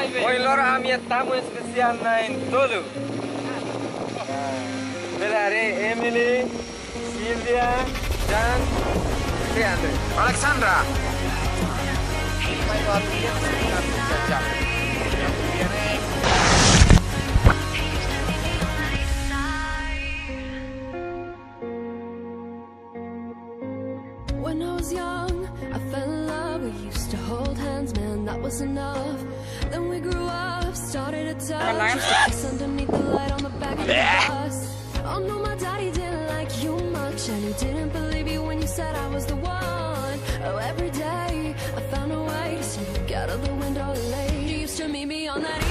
Oi loro a minha tamu especial naik dulu. Belare Emily, Sylvia, dan Leandro. Alexandra. When I was young, I fell in love. We used to hold hands, man, that was enough. Then we grew up, started to touch, kiss underneath the light on the back of the bus. Oh no, my daddy didn't like you much, and he didn't believe you when you said I was the one. Oh, every day I found a way to sneak out of the window late. You used to meet me on that